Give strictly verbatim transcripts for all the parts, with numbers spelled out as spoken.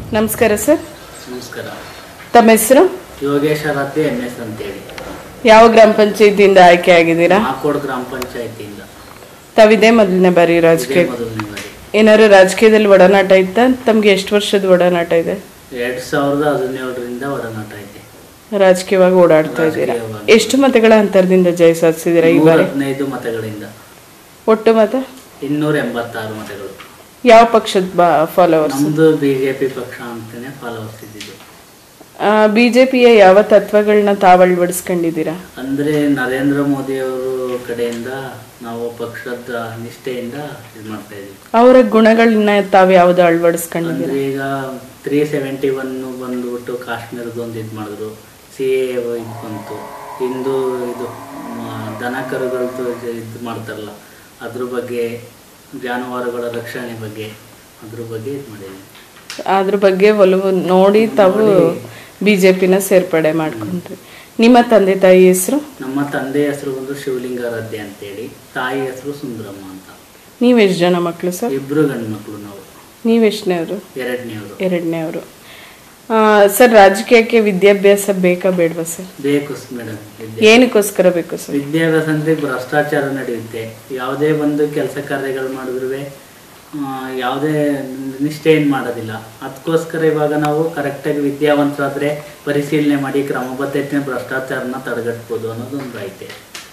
ನಮಸ್ಕಾರ ಸರ್. ನಮಸ್ಕಾರ. ತಮ್ಮ ಹೆಸರು? ಯೋಗೇಶ್ವರತ್ತಿ ಎಂ ಎಸ್ ಅಂತೇಳಿ. ಯಾವ ಗ್ರಾಮ ಪಂಚಾಯತಿಯಿಂದ ಆಯ್ಕೆ ಆಗಿದ್ದೀರಾ? ಮಾಕೋಡ್ ಗ್ರಾಮ ಪಂಚಾಯತಿಯಿಂದ. ತಾವಿದೆ ಮೊದಲನೇ ಬಾರಿ ರಾಜಕೀಯ? ಏನಾದ್ರು ರಾಜಕೀಯದಲ್ಲಿ ಒಡನಾಟ ಇತ್ತಾ? ತಮ್ಗೆ ಎಷ್ಟು ವರ್ಷದ ಒಡನಾಟ ಇದೆ? ಎರಡ್ ಸಾವಿರದ ಹದಿನೇಳರಿಂದ ಒಡನಾಟ ಇದೆ. ರಾಜಕೀಯವಾಗಿ ಓಡಾಡ್ತಾ ಇದ್ದೀರಾ. ಎಷ್ಟು ಮತಗಳ ಅಂತರದಿಂದ ಜಯ ಸಾಧಿಸಿದ್ದೀರಾ ಈ ಬಾರಿ? ಹದಿನೈದು ಮತಗಳಿಂದ. ಒಟ್ಟು ಮತ ಇನ್ನೂರ ಎಂಬತ್ತಾರು ಮತಗಳು. ಯಾವ ಪಕ್ಷದ ಫಾಲೋವರ್ಸ್? ನಮ್ದು ಬಿಜೆಪಿ ಪಕ್ಷ ಅಂತಾನೆ ಫಾಲೋವರ್ಸ್ ಇದ್ದಿದ್ದು. ಬಿಜೆಪಿಯ ಯಾವ ತತ್ವಗಳನ್ನ ತಾವು ಅಳವಡಿಸ್ಕೊಂಡಿದ್ದೀರಾ? ಅಂದ್ರೆ ನರೇಂದ್ರ ಮೋದಿ ಅವರು ಕಡೆಯಿಂದ ನಾವು ಪಕ್ಷದ ನಿಷ್ಠೆಯಿಂದ ಇದು ಮಾಡ್ತಾ ಇದೀವಿ. ಅವರ ಗುಣಗಳನ್ನ ತಾವು ಯಾವ್ದು ಅಳವಡಿಸ್ಕೊಂಡಿದ್ದೀರಾ? ಈಗ ತ್ರೀ ಸೆವೆಂಟಿ ಒನ್ ಬಂದ್ಬಿಟ್ಟು ಕಾಶ್ಮೀರದ ಒಂದು ಇದು ಮಾಡಿದ್ರು. ಸಿ ಎ ಇದು ಬಂತು. ಹಿಂದೂ ಇದು ದನ ಕರುಗಳದ್ದು ಇದು ಮಾಡ್ತಾರಲ್ಲ ಅದ್ರ ಬಗ್ಗೆ, ಜಾನುವಾರುಗಳ ರಕ್ಷಣೆ ಬಗ್ಗೆ ಅದ್ರ ಬಗ್ಗೆ ಇದು ಮಾಡಿದ್ವಿ. ಅದ್ರ ಬಗ್ಗೆ ಒಲವು ನೋಡಿ ತಾವು ಬಿಜೆಪಿನ ಸೇರ್ಪಡೆ ಮಾಡ್ಕೊಂಡ್ರಿ. ನಿಮ್ಮ ತಂದೆ ತಾಯಿ ಹೆಸರು? ನಮ್ಮ ತಂದೆ ಹೆಸರು ಬಂದು ಶಿವಲಿಂಗಾರಾಧ್ಯ ಅಂತೇಳಿ, ತಾಯಿ ಹೆಸರು ಸುಂದರಮ್ಮ ಅಂತ. ನೀವ್ ಎಷ್ಟು ಜನ ಮಕ್ಕಳು ಸರ್? ಇಬ್ರು ಗಂಡು ಮಕ್ಕಳು ನಾವು. ನೀವ್ ಎಷ್ಟನೇವ್ರು? ಎರಡನೇವರು. ಎರಡನೇವರು. ಸರ್, ರಾಜಕೀಯಕ್ಕೆ ವಿದ್ಯಾಭ್ಯಾಸ ಬೇಕಾ ಬೇಡವಾ ಸರ್? ಬೇಕು ಮೇಡಮ್. ಏನಕ್ಕೋಸ್ಕರ ಬೇಕು ಸರ್? ವಿದ್ಯಾಭ್ಯಾಸ ಅಂದ್ರೆ ಭ್ರಷ್ಟಾಚಾರ ನಡೆಯುತ್ತೆ. ಯಾವುದೇ ಒಂದು ಕೆಲಸ ಕಾರ್ಯಗಳು ಮಾಡಿದ್ರು ಯಾವುದೇ ನಿಷ್ಠೆ ಏನು ಮಾಡೋದಿಲ್ಲ. ಅದಕ್ಕೋಸ್ಕರ ಇವಾಗ ನಾವು ಕರೆಕ್ಟಾಗಿ ವಿದ್ಯಾವಂತರಾದ್ರೆ ಪರಿಶೀಲನೆ ಮಾಡಿ ಕ್ರಮಬದ್ಧತೆ ಭ್ರಷ್ಟಾಚಾರನ ತಡೆಗಟ್ಬೋದು ಅನ್ನೋದೊಂದು ಐತೆ.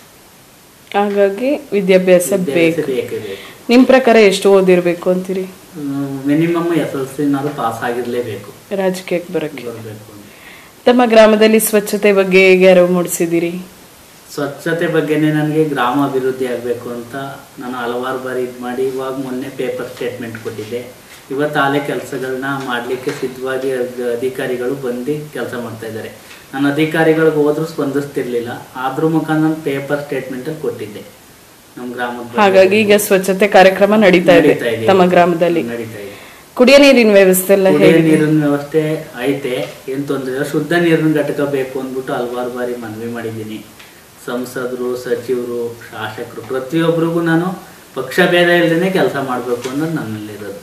ಹಾಗಾಗಿ ವಿದ್ಯಾಭ್ಯಾಸ ಬೇಕು. ನಿಮ್ಮ ಪ್ರಕಾರ ಎಷ್ಟು ಓದಿರ್ಬೇಕು ಅಂತೀರಿ? ಮಿನಿಮಮ್ ಎಸ್ ಎಲ್ ಸಿ ನಾದ್ರು ಪಾಸ್ ಆಗಿರ್ಲೇಬೇಕು ರಾಜಕೀಯಕ್ಕೆ ಬರಕ್ಕೆ. ತಮ್ಮ ಗ್ರಾಮದಲ್ಲಿ ಸ್ವಚ್ಛತೆ ಬಗ್ಗೆ ಹೇಗೆ ಅರಿವು ಮೂಡಿಸಿದಿರಿ? ಸ್ವಚ್ಛತೆ ಬಗ್ಗೆನೇ ನನಗೆ ಗ್ರಾಮ ಅಭಿವೃದ್ಧಿ ಆಗಬೇಕು ಅಂತ ನಾನು ಹಲವಾರು ಬಾರಿ ಇದು ಮಾಡಿ ಇವಾಗ ಮೊನ್ನೆ ಪೇಪರ್ ಸ್ಟೇಟ್ಮೆಂಟ್ ಕೊಟ್ಟಿದ್ದೆ. ಇವತ್ತು ಆಲೆ ಕೆಲಸಗಳನ್ನ ಮಾಡಲಿಕ್ಕೆ ಸಿದ್ಧವಾಗಿ ಅಧಿಕಾರಿಗಳು ಬಂದು ಕೆಲಸ ಮಾಡ್ತಾ ಇದ್ದಾರೆ. ನಾನು ಅಧಿಕಾರಿಗಳಿಗೆ ಹೋದ್ರೂ ಸ್ಪಂದಿಸ್ತಿರ್ಲಿಲ್ಲ. ಆದ್ರೂ ಮುಖಾಂತರ ನಾನು ಪೇಪರ್ ಸ್ಟೇಟ್ಮೆಂಟಲ್ಲಿ ಕೊಟ್ಟಿದ್ದೆ ನಮ್ಮ ಗ್ರಾಮದ. ಹಾಗಾಗಿ ಈಗ ಸ್ವಚ್ಛತೆ ಕಾರ್ಯಕ್ರಮ ನಡೀತಾ ಇದೆ ತಮ್ಮ ಗ್ರಾಮದಲ್ಲಿ. ನಡೀತಾ ಇದೆ. ಕುಡಿಯ ನೀರಿನ ವ್ಯವಸ್ಥೆ ಎಲ್ಲ ಕುಡಿಯ ನೀರಿನ ವ್ಯವಸ್ಥೆ ಐತೆ, ಏನ್ ತೊಂದರೆ ಇಲ್ಲ. ಶುದ್ಧ ನೀರಿನ ಘಟಕ ಬೇಕು ಅಂದ್ಬಿಟ್ಟು ಹಲವಾರು ಬಾರಿ ಮನವಿ ಮಾಡಿದ್ದೀನಿ. ಸಂಸದರು, ಸಚಿವರು, ಶಾಸಕರು ಪ್ರತಿಯೊಬ್ಬರಿಗೂ ನಾನು ಪಕ್ಷ ಭೇದ ಇಲ್ಲದೇನೆ ಕೆಲಸ ಮಾಡಬೇಕು ಅನ್ನೋದು ನನ್ನಲ್ಲಿರೋದು.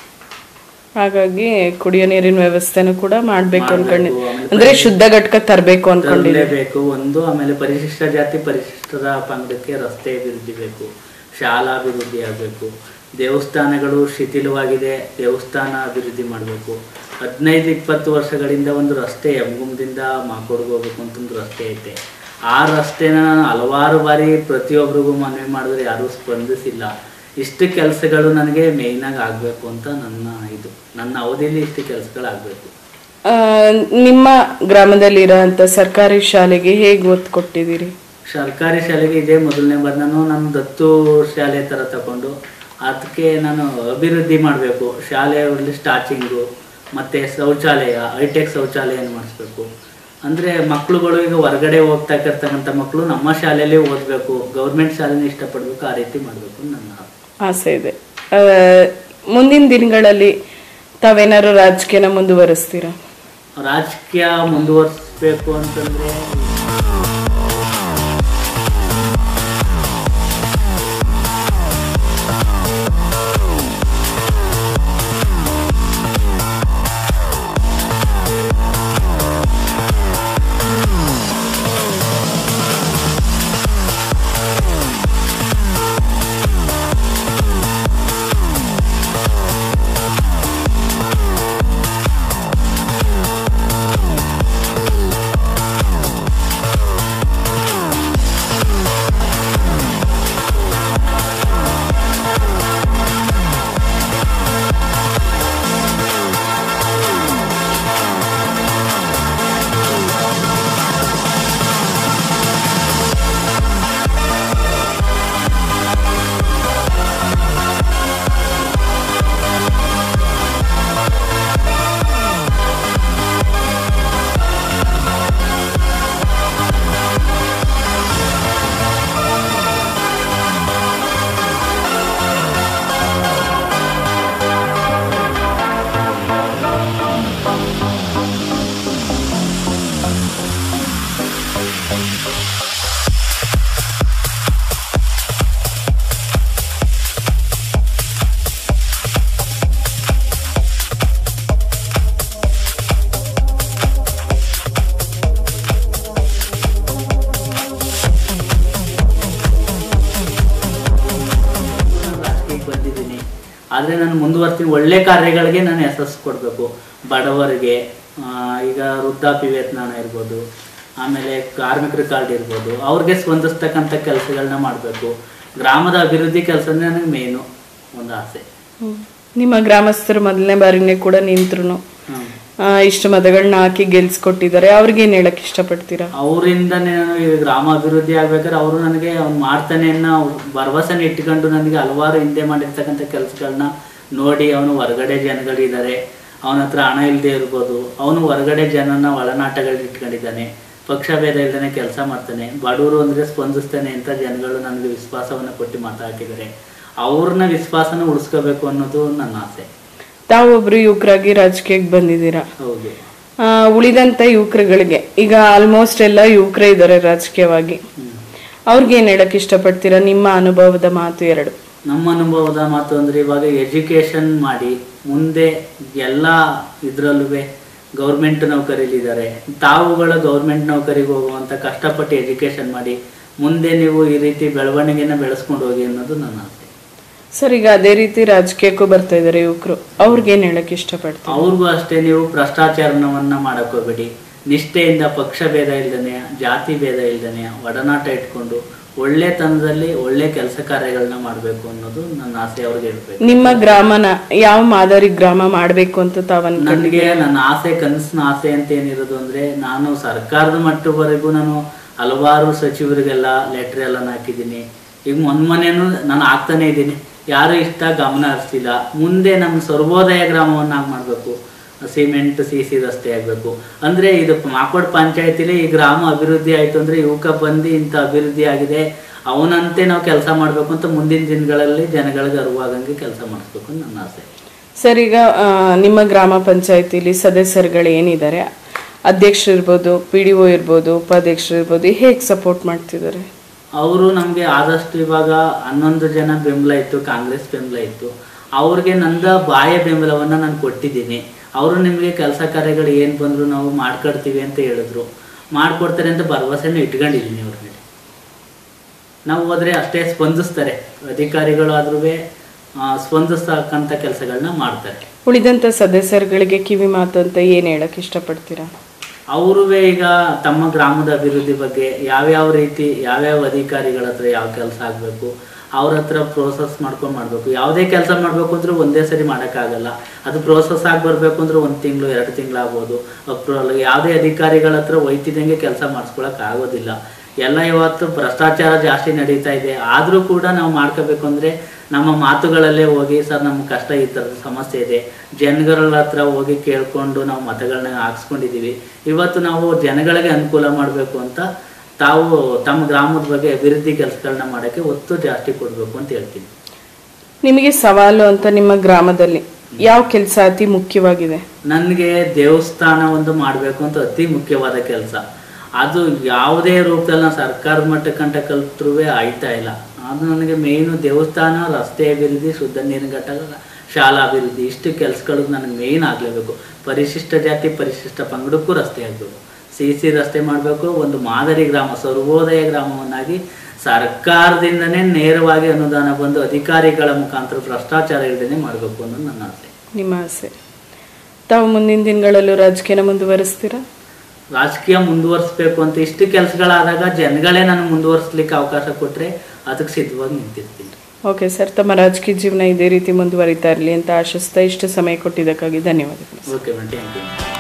ಹಾಗಾಗಿ ಕುಡಿಯ ನೀರಿನ ವ್ಯವಸ್ಥೆನೂ ಕೂಡ ಮಾಡ್ಬೇಕು ಅನ್ಕೊಂಡಿ, ಅಂದ್ರೆ ಶುದ್ಧ ಘಟಕ ತರಬೇಕು ಅನ್ಕೊಂಡಿರಬೇಕು ಒಂದು. ಆಮೇಲೆ ಪರಿಶಿಷ್ಟ ಜಾತಿ ಪರಿಶಿಷ್ಟರ ಪಂಗಡಕ್ಕೆ ರಸ್ತೆ ಅಭಿವೃದ್ಧಿ ಬೇಕು, ಶಾಲಾ ಅಭಿವೃದ್ಧಿ ಆಗಬೇಕು, ದೇವಸ್ಥಾನಗಳು ಶಿಥಿಲವಾಗಿದೆ, ದೇವಸ್ಥಾನ ಅಭಿವೃದ್ಧಿ ಮಾಡಬೇಕು. ಹದಿನೈದು ಇಪ್ಪತ್ತು ವರ್ಷಗಳಿಂದ ಒಂದು ರಸ್ತೆ ಯಮಗುಂದಿಂದ ಮಾಕೋಡ್ಗೆ ಹೋಗ್ಬೇಕು ಅಂತ ಒಂದು ರಸ್ತೆ ಐತೆ. ಆ ರಸ್ತೆನ ನಾನು ಹಲವಾರು ಬಾರಿ ಪ್ರತಿಯೊಬ್ಬರಿಗೂ ಮನವಿ ಮಾಡಿದ್ರೆ ಯಾರೂ ಸ್ಪಂದಿಸಿಲ್ಲ. ಇಷ್ಟು ಕೆಲಸಗಳು ನನಗೆ ಮೇಯ್ನಾಗಿ ಆಗಬೇಕು ಅಂತ ನನ್ನ ಇದು, ನನ್ನ ಅವಧಿಯಲ್ಲಿ ಇಷ್ಟು ಕೆಲಸಗಳಾಗಬೇಕು. ನಿಮ್ಮ ಗ್ರಾಮದಲ್ಲಿ ಇರೋಂಥ ಸರ್ಕಾರಿ ಶಾಲೆಗೆ ಹೇಗೆ ಒತ್ತು ಕೊಟ್ಟಿದ್ದೀರಿ? ಸರ್ಕಾರಿ ಶಾಲೆಗೆ ಇದೇ ಮೊದಲನೇ ಬಾರಿ ನಾನು ನನ್ನ ದತ್ತು ಶಾಲೆ ಥರ ತಗೊಂಡು ಅದಕ್ಕೆ ನಾನು ಅಭಿವೃದ್ಧಿ ಮಾಡಬೇಕು. ಶಾಲೆಯಲ್ಲಿ ಸ್ಟಾರ್ಟಿಂಗು ಮತ್ತು ಶೌಚಾಲಯ, ಹೈಟೆಕ್ ಶೌಚಾಲಯನ ಮಾಡಿಸ್ಬೇಕು. ಅಂದರೆ ಮಕ್ಕಳುಗಳು ಈಗ ಹೊರಗಡೆ ಹೋಗ್ತಾ ಇರ್ತಕ್ಕಂಥ ಮಕ್ಕಳು ನಮ್ಮ ಶಾಲೆಯಲ್ಲೇ ಓದಬೇಕು, ಗೌರ್ಮೆಂಟ್ ಶಾಲೆನ ಇಷ್ಟಪಡಬೇಕು, ಆ ರೀತಿ ಮಾಡಬೇಕು ನನ್ನ ಆಸೆ ಇದೆ. ಮುಂದಿನ ದಿನಗಳಲ್ಲಿ ತಾವೇನಾದ್ರು ರಾಜಕೀಯನ ಮುಂದುವರಿಸ್ತೀರಾ? ರಾಜಕೀಯ ಮುಂದುವರಿಸಬೇಕು ಅಂತಂದರೆ ಆದರೆ ನಾನು ಮುಂದುವರ್ತೀನಿ, ಒಳ್ಳೆ ಕಾರ್ಯಗಳಿಗೆ ನಾನು ಯಶಸ್ಸು ಕೊಡಬೇಕು. ಬಡವರಿಗೆ ಈಗ ವೃದ್ಧಾಪ್ಯ ವೇತನ ಇರ್ಬೋದು, ಆಮೇಲೆ ಕಾರ್ಮಿಕರ ಕಾರ್ಡ್ ಇರ್ಬೋದು, ಅವ್ರಿಗೆ ಸ್ಪಂದಿಸ್ತಕ್ಕಂಥ ಕೆಲಸಗಳನ್ನ ಮಾಡಬೇಕು. ಗ್ರಾಮದ ಅಭಿವೃದ್ಧಿ ಕೆಲಸ ನನಗೆ ಮೇನು ಒಂದು ಆಸೆ. ನಿಮ್ಮ ಗ್ರಾಮಸ್ಥರು ಮೊದಲನೇ ಬಾರಿನೇ ಕೂಡ ನಿಂತ್ರು ಇಷ್ಟು ಮತಗಳನ್ನ ಹಾಕಿ ಗೆಲ್ಸ್ಕೊಟ್ಟಿದ್ದಾರೆ, ಅವ್ರಿಗೆ ಏನ್ ಹೇಳಕ್ ಇಷ್ಟಪಡ್ತೀರಾ? ಅವರಿಂದನೇ ನಾನು ಈಗ ಗ್ರಾಮ ಅಭಿವೃದ್ಧಿ ಆಗ್ಬೇಕಾದ್ರೆ ಅವರು ನನಗೆ ಅವ್ನು ಮಾಡ್ತಾನೆ ಅನ್ನೋ ಭರವಸೆನ ಇಟ್ಕೊಂಡು ನನಗೆ ಹಲವಾರು ಹಿಂದೆ ಮಾಡಿರ್ತಕ್ಕಂಥ ಕೆಲಸಗಳನ್ನ ನೋಡಿ, ಅವನು ಹೊರಗಡೆ ಜನಗಳಿದ್ದಾರೆ, ಅವನ ಹತ್ರ ಹಣ ಇಲ್ಲದೆ ಇರ್ಬೋದು, ಅವನು ಹೊರಗಡೆ ಜನನ ಒಳನಾಟಗಳು ಇಟ್ಕೊಂಡಿದ್ದಾನೆ, ಪಕ್ಷ ಭೇದ ಇಲ್ದೇ ಕೆಲಸ ಮಾಡ್ತಾನೆ, ಬಡವರು ಅಂದರೆ ಸ್ಪಂದಿಸ್ತಾನೆ ಅಂತ ಜನಗಳು ನನಗೆ ವಿಶ್ವಾಸವನ್ನು ಕೊಟ್ಟು ಮಾತಾಡ್ತಿದ್ದಾರೆ. ಅವ್ರನ್ನ ವಿಶ್ವಾಸನ ಉಳಿಸ್ಕೋಬೇಕು ಅನ್ನೋದು ನನ್ನ ಆಸೆ. ತಾವೊಬ್ರು ಯುವಕರಾಗಿ ರಾಜಕೀಯಕ್ಕೆ ಬಂದಿದ್ದೀರಾ. ಹೌದು. ಉಳಿದಂತ ಯುವಕರುಗಳಿಗೆ ಈಗ ಆಲ್ಮೋಸ್ಟ್ ಎಲ್ಲ ಯುವಕರೇ ಇದ್ದಾರೆ ರಾಜಕೀಯವಾಗಿ, ಅವ್ರಿಗೆ ಏನ್ ಹೇಳಕ್ ಇಷ್ಟಪಡ್ತೀರಾ? ನಿಮ್ಮ ಅನುಭವದ ಮಾತು ಎರಡು. ನಮ್ಮ ಅನುಭವದ ಮಾತು ಅಂದ್ರೆ ಇವಾಗ ಎಜುಕೇಶನ್ ಮಾಡಿ ಮುಂದೆ ಎಲ್ಲ ಇದ್ರಲ್ಲೂ ಗೌರ್ಮೆಂಟ್ ನೌಕರಿಲಿದ್ದಾರೆ, ತಾವುಗಳ ಗೌರ್ಮೆಂಟ್ ನೌಕರಿಗೆ ಹೋಗುವಂತ ಕಷ್ಟಪಟ್ಟು ಎಜುಕೇಶನ್ ಮಾಡಿ ಮುಂದೆ ನೀವು ಈ ರೀತಿ ಬೆಳವಣಿಗೆನ ಬೆಳೆಸ್ಕೊಂಡು ಹೋಗಿ ಅನ್ನೋದು ನನ್ನ ಆಸೆ. ಸರ್, ಈಗ ಅದೇ ರೀತಿ ರಾಜಕೀಯಕ್ಕೂ ಬರ್ತಾ ಇದಾರೆ ಯುವಕರು, ಅವ್ರಿಗೇನ್ ಹೇಳಕ್ ಇಷ್ಟಪಡ್ತಾರೆ? ಅವ್ರಿಗೂ ಅಷ್ಟೇ, ನೀವು ಭ್ರಷ್ಟಾಚಾರವನ್ನ ಮಾಡಕ್ ಹೋಗ್ಬೇಡಿ, ನಿಷ್ಠೆಯಿಂದ ಪಕ್ಷ ಭೇದ ಇಲ್ದನೆ, ಜಾತಿ ಭೇದ ಇಲ್ದನೆ ಒಡನಾಟ ಇಟ್ಕೊಂಡು ಒಳ್ಳೆತನದಲ್ಲಿ ಒಳ್ಳೆ ಕೆಲಸ ಕಾರ್ಯಗಳನ್ನ ಮಾಡ್ಬೇಕು ಅನ್ನೋದು ನನ್ನ ಆಸೆ ಅವ್ರಿಗೆ ಹೇಳ್ಬೇಕು. ನಿಮ್ಮ ಗ್ರಾಮನ ಯಾವ ಮಾದರಿ ಗ್ರಾಮ ಮಾಡ್ಬೇಕು ಅಂತ ತಾವ ನನಗೆ ನನ್ನ ಆಸೆ, ಕನಸಿನ ಆಸೆ ಅಂತ ಏನಿರೋದು ಅಂದ್ರೆ, ನಾನು ಸರ್ಕಾರದ ಮಟ್ಟವರೆಗೂ ನಾನು ಹಲವಾರು ಸಚಿವರಿಗೆಲ್ಲ ಲೆಟರ್ ಎಲ್ಲ ಹಾಕಿದ್ದೀನಿ. ಈಗ ಮೊನ್ಮೊನೇನು ನಾನು ಆಗ್ತಾನೆ ಇದ್ದೀನಿ, ಯಾರು ಇಷ್ಟ ಗಮನ ಹರಿಸ್ತಿಲ್ಲ. ಮುಂದೆ ನಮ್ಮ ಸರ್ವೋದಯ ಗ್ರಾಮವನ್ನಾಗಿ ಮಾಡಬೇಕು, ಸಿಮೆಂಟ್ ಸಿ ಸಿ ರಸ್ತೆ ಆಗಬೇಕು ಅಂದರೆ ಇದು ಮಾಕೋಡ್ ಪಂಚಾಯತಿಲಿ ಈ ಗ್ರಾಮ ಅಭಿವೃದ್ಧಿ ಆಯಿತು ಅಂದರೆ ಯುವಕ ಬಂದು ಇಂಥ ಅಭಿವೃದ್ಧಿ ಆಗಿದೆ ಅವನಂತೆ ನಾವು ಕೆಲಸ ಮಾಡಬೇಕು ಅಂತ ಮುಂದಿನ ದಿನಗಳಲ್ಲಿ ಜನಗಳಿಗೆ ಅರಿವಾಗಂಗೆ ಕೆಲಸ ಮಾಡಿಸ್ಬೇಕು ಅಂತ ನನ್ನ ಆಸೆ. ಸರ್, ಈಗ ನಿಮ್ಮ ಗ್ರಾಮ ಪಂಚಾಯತಿಲಿ ಸದಸ್ಯರುಗಳು ಏನಿದ್ದಾರೆ, ಅಧ್ಯಕ್ಷರು ಇರ್ಬೋದು, ಪಿ ಡಿ ಒ ಇರ್ಬೋದು, ಉಪಾಧ್ಯಕ್ಷರು ಇರ್ಬೋದು, ಹೇಗೆ ಸಪೋರ್ಟ್ ಮಾಡ್ತಿದ್ದಾರೆ? ಅವರು ನಮಗೆ ಆದಷ್ಟು ಇವಾಗ ಹನ್ನೊಂದು ಜನ ಬೆಂಬಲ ಇತ್ತು, ಕಾಂಗ್ರೆಸ್ ಬೆಂಬಲ ಇತ್ತು, ಅವ್ರಿಗೆ ನಂದ ಬಾಹ್ಯ ಬೆಂಬಲವನ್ನು ನಾನು ಕೊಟ್ಟಿದ್ದೀನಿ. ಅವರು ನಿಮಗೆ ಕೆಲಸ ಕಾರ್ಯಗಳು ಏನು ಬಂದರೂ ನಾವು ಮಾಡ್ಕೊಡ್ತೀವಿ ಅಂತ ಹೇಳಿದ್ರು, ಮಾಡಿಕೊಡ್ತಾರೆ ಅಂತ ಭರವಸೆನ ಇಟ್ಕೊಂಡಿದ್ದೀನಿ. ಅವ್ರ ಮೇಲೆ ನಾವು ಹೋದರೆ ಅಷ್ಟೇ ಸ್ಪಂದಿಸ್ತಾರೆ, ಅಧಿಕಾರಿಗಳು ಆದ್ರೂ ಸ್ಪಂದಿಸ್ತಕ್ಕಂಥ ಕೆಲಸಗಳನ್ನ ಮಾಡ್ತಾರೆ. ಉಳಿದಂಥ ಸದಸ್ಯರುಗಳಿಗೆ ಕಿವಿ ಮಾತು ಅಂತ ಏನು ಹೇಳಕ್ಕೆ ಇಷ್ಟಪಡ್ತೀರಾ? ಅವರು ಈಗ ತಮ್ಮ ಗ್ರಾಮದ ಅಭಿವೃದ್ಧಿ ಬಗ್ಗೆ ಯಾವ್ಯಾವ ರೀತಿ ಯಾವ್ಯಾವ ಅಧಿಕಾರಿಗಳ ಹತ್ರ ಯಾವ ಕೆಲಸ ಆಗಬೇಕು ಅವ್ರ ಹತ್ರ ಪ್ರೋಸೆಸ್ ಮಾಡ್ಕೊಂಡು ಮಾಡಬೇಕು. ಯಾವುದೇ ಕೆಲಸ ಮಾಡಬೇಕು ಅಂದ್ರೆ ಒಂದೇ ಸರಿ ಮಾಡೋಕ್ಕಾಗಲ್ಲ, ಅದು ಪ್ರೋಸೆಸ್ ಆಗಿ ಬರಬೇಕು ಅಂದ್ರೆ ಒಂದು ತಿಂಗಳು ಎರಡು ತಿಂಗಳು ಆಗ್ಬೋದು. ಅಪ್ರೂವಲ್ ಯಾವುದೇ ಅಧಿಕಾರಿಗಳ ಹತ್ರ ಒಯ್ತಿದ್ದಂಗೆ ಕೆಲಸ ಮಾಡಿಸ್ಕೊಳಕ್ಕೆ ಆಗೋದಿಲ್ಲ. ಎಲ್ಲ ಇವತ್ತು ಭ್ರಷ್ಟಾಚಾರ ಜಾಸ್ತಿ ನಡೀತಾ ಇದೆ. ಆದರೂ ಕೂಡ ನಾವು ಮಾಡ್ಕೋಬೇಕು ಅಂದರೆ ನಮ್ಮ ಮಾತುಗಳಲ್ಲೇ ಹೋಗಿ, ಸರ್ ನಮ್ಮ ಕಷ್ಟ ಈ ಥರದ ಸಮಸ್ಯೆ ಇದೆ, ಜನಗಳ ಹತ್ರ ಹೋಗಿ ಕೇಳಿಕೊಂಡು ನಾವು ಮತಗಳನ್ನ ಹಾಕ್ಸ್ಕೊಂಡಿದ್ದೀವಿ. ಇವತ್ತು ನಾವು ಜನಗಳಿಗೆ ಅನುಕೂಲ ಮಾಡಬೇಕು ಅಂತ ತಾವು ತಮ್ಮ ಗ್ರಾಮದ ಬಗ್ಗೆ ಅಭಿವೃದ್ಧಿ ಕೆಲಸಗಳನ್ನ ಮಾಡೋಕ್ಕೆ ಒತ್ತು ಜಾಸ್ತಿ ಕೊಡಬೇಕು ಅಂತ ಹೇಳ್ತೀನಿ. ನಿಮಗೆ ಸವಾಲು ಅಂತ ನಿಮ್ಮ ಗ್ರಾಮದಲ್ಲಿ ಯಾವ ಕೆಲಸ ಅತಿ ಮುಖ್ಯವಾಗಿದೆ? ನನಗೆ ದೇವಸ್ಥಾನ ಒಂದು ಮಾಡಬೇಕು ಅಂತ ಅತಿ ಮುಖ್ಯವಾದ ಕೆಲಸ. ಅದು ಯಾವುದೇ ರೂಪದಲ್ಲಿ ನಾವು ಸರ್ಕಾರದ ಮಟ್ಟಕ್ಕಂಟ ಕಲ್ತ್ರೂ ಆಯ್ತಾ ಇಲ್ಲ. ಅದು ನನಗೆ ಮೇಯ್ನು ದೇವಸ್ಥಾನ, ರಸ್ತೆ ಅಭಿವೃದ್ಧಿ, ಶುದ್ಧ ನೀರಿನ ಘಟಕ, ಶಾಲಾ ಅಭಿವೃದ್ಧಿ, ಇಷ್ಟು ಕೆಲಸಗಳು ನನಗೆ ಮೇಯ್ನ್ ಆಗಲೇಬೇಕು. ಪರಿಶಿಷ್ಟ ಜಾತಿ ಪರಿಶಿಷ್ಟ ಪಂಗಡಕ್ಕೂ ರಸ್ತೆ ಆಗಬೇಕು, ಸಿ ಸಿ ರಸ್ತೆ ಮಾಡಬೇಕು. ಒಂದು ಮಾದರಿ ಗ್ರಾಮ, ಸರ್ವೋದಯ ಗ್ರಾಮವನ್ನಾಗಿ ಸರ್ಕಾರದಿಂದನೇ ನೇರವಾಗಿ ಅನುದಾನ ಬಂದು ಅಧಿಕಾರಿಗಳ ಮುಖಾಂತರ ಭ್ರಷ್ಟಾಚಾರ ಇಲ್ಲದೇ ಮಾಡಬೇಕು ಅನ್ನೋದು ನನ್ನ ಆಸೆ. ನಿಮ್ಮ ಆಸೆ. ತಾವು ಮುಂದಿನ ದಿನಗಳಲ್ಲೂ ರಾಜಕೀಯನ ಮುಂದುವರಿಸ್ತೀರಾ? ರಾಜಕೀಯ ಮುಂದುವರಿಸಬೇಕು ಅಂತ ಇಷ್ಟು ಕೆಲಸಗಳಾದಾಗ ಜನಗಳೇ ನಾನು ಮುಂದುವರಿಸ್ಲಿಕ್ಕೆ ಅವಕಾಶ ಕೊಟ್ಟರೆ ಅದಕ್ಕೆ ಸಿದ್ಧವಾಗಿ ನಿಂತಿರ್ತೀನಿ. ಓಕೆ ಸರ್, ತಮ್ಮ ರಾಜಕೀಯ ಜೀವನ ಇದೇ ರೀತಿ ಮುಂದುವರಿತಾ ಇರಲಿ ಅಂತ ಆಶಿಸ್ತಾ ಇಷ್ಟು ಸಮಯ ಕೊಟ್ಟಿದ್ದಕ್ಕಾಗಿ ಧನ್ಯವಾದಗಳು. Okay madam, thank you.